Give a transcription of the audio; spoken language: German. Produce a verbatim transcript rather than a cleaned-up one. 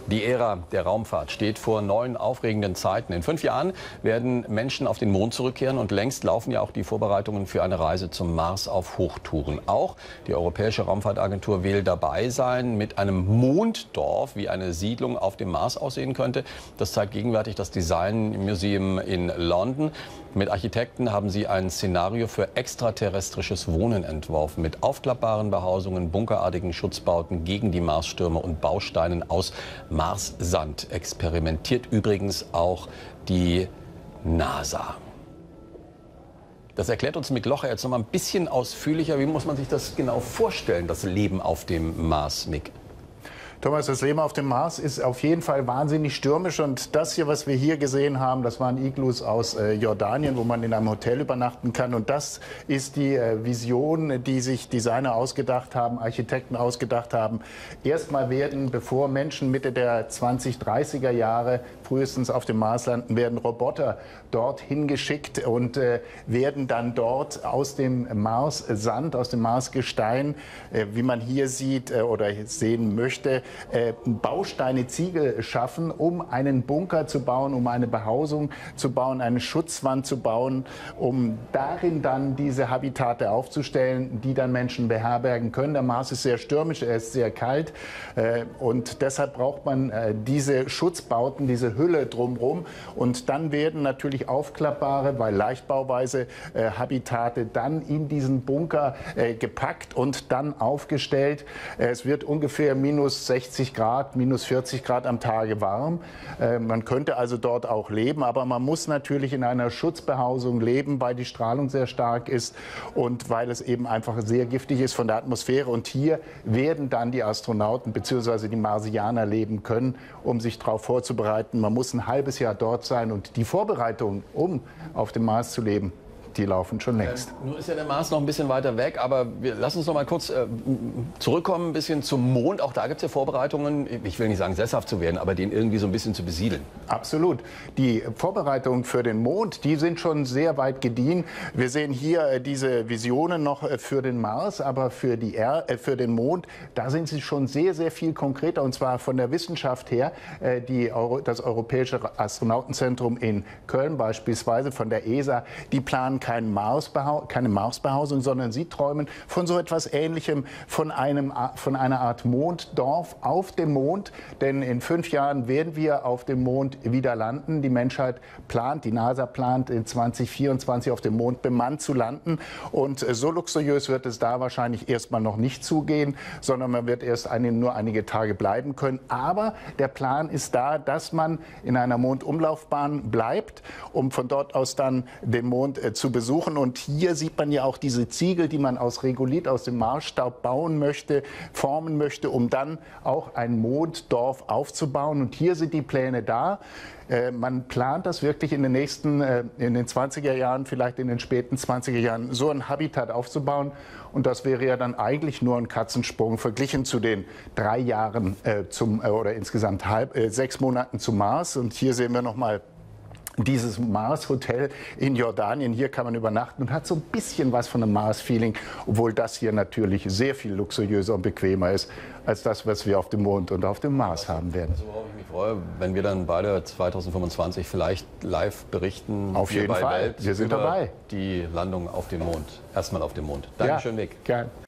Die Ära der Raumfahrt steht vor neuen, aufregenden Zeiten. In fünf Jahren werden Menschen auf den Mond zurückkehren und längst laufen ja auch die Vorbereitungen für eine Reise zum Mars auf Hochtouren. Auch die Europäische Raumfahrtagentur will dabei sein mit einem Monddorf, wie eine Siedlung auf dem Mars aussehen könnte. Das zeigt gegenwärtig das Design Museum in London. Mit Architekten haben sie ein Szenario für extraterrestrisches Wohnen entworfen, mit aufklappbaren Behausungen, bunkerartigen Schutzbauten gegen die Marsstürme und Bausteinen aus Marssand. Experimentiert übrigens auch die NASA. Das erklärt uns Mick Locher jetzt noch mal ein bisschen ausführlicher. Wie muss man sich das genau vorstellen, das Leben auf dem Mars, Mick? Thomas, das Leben auf dem Mars ist auf jeden Fall wahnsinnig stürmisch. Und das hier, was wir hier gesehen haben, das waren Iglus aus äh, Jordanien, wo man in einem Hotel übernachten kann. Und das ist die äh, Vision, die sich Designer ausgedacht haben, Architekten ausgedacht haben. Erstmal werden, bevor Menschen Mitte der zwanzig dreißiger Jahre frühestens auf dem Mars landen, werden Roboter dorthin geschickt und äh, werden dann dort aus dem Marssand, aus dem Marsgestein, äh, wie man hier sieht äh, oder sehen möchte, Äh, Bausteine, Ziegel schaffen, um einen Bunker zu bauen, um eine Behausung zu bauen, eine Schutzwand zu bauen, um darin dann diese Habitate aufzustellen, die dann Menschen beherbergen können. Der Mars ist sehr stürmisch, er ist sehr kalt äh, und deshalb braucht man äh, diese Schutzbauten, diese Hülle drumherum. Und dann werden natürlich aufklappbare, weil leichtbauweise äh, Habitate dann in diesen Bunker äh, gepackt und dann aufgestellt. Äh, es wird ungefähr minus sechzig Grad, minus vierzig Grad am Tage warm. Äh, man könnte also dort auch leben, aber man muss natürlich in einer Schutzbehausung leben, weil die Strahlung sehr stark ist und weil es eben einfach sehr giftig ist von der Atmosphäre. Und hier werden dann die Astronauten bzw. die Marsianer leben können, um sich darauf vorzubereiten. Man muss ein halbes Jahr dort sein und die Vorbereitungen, um auf dem Mars zu leben, die laufen schon längst. Ähm, nun ist ja der Mars noch ein bisschen weiter weg, aber wir lassen uns noch mal kurz äh, zurückkommen, ein bisschen zum Mond. Auch da gibt es ja Vorbereitungen, ich will nicht sagen sesshaft zu werden, aber den irgendwie so ein bisschen zu besiedeln. Absolut. Die Vorbereitungen für den Mond, die sind schon sehr weit gediehen. Wir sehen hier äh, diese Visionen noch äh, für den Mars, aber für, die er äh, für den Mond, da sind sie schon sehr, sehr viel konkreter, und zwar von der Wissenschaft her. Äh, die Euro, das Europäische Astronautenzentrum in Köln beispielsweise von der E S A, die planen keine Marsbehausung, keine Marsbehausung, sondern sie träumen von so etwas Ähnlichem, von, einem, von einer Art Monddorf auf dem Mond. Denn in fünf Jahren werden wir auf dem Mond wieder landen. Die Menschheit plant, die NASA plant, in zwanzig vierundzwanzig auf dem Mond bemannt zu landen. Und so luxuriös wird es da wahrscheinlich erstmal noch nicht zugehen, sondern man wird erst eine, nur einige Tage bleiben können. Aber der Plan ist da, dass man in einer Mondumlaufbahn bleibt, um von dort aus dann den Mond äh, zu besuchen. Und hier sieht man ja auch diese Ziegel, die man aus Regolith, aus dem Marsstaub bauen möchte, formen möchte, um dann auch ein Monddorf aufzubauen. Und hier sind die Pläne da. Äh, man plant das wirklich in den nächsten, äh, in den zwanziger Jahren, vielleicht in den späten zwanziger Jahren, so ein Habitat aufzubauen. Und das wäre ja dann eigentlich nur ein Katzensprung verglichen zu den drei Jahren äh, zum, äh, oder insgesamt halb, äh, sechs Monaten zum Mars. Und hier sehen wir noch mal dieses Mars-Hotel in Jordanien. Hier kann man übernachten und hat so ein bisschen was von einem Mars-Feeling, obwohl das hier natürlich sehr viel luxuriöser und bequemer ist als das, was wir auf dem Mond und auf dem Mars haben werden. Also, worauf ich mich freue, wenn wir dann beide zweitausendfünfundzwanzig vielleicht live berichten. Auf jeden Fall, Welt wir sind über dabei. Die Landung auf dem Mond, erstmal auf dem Mond. Dankeschön, ja, Mick. Gern.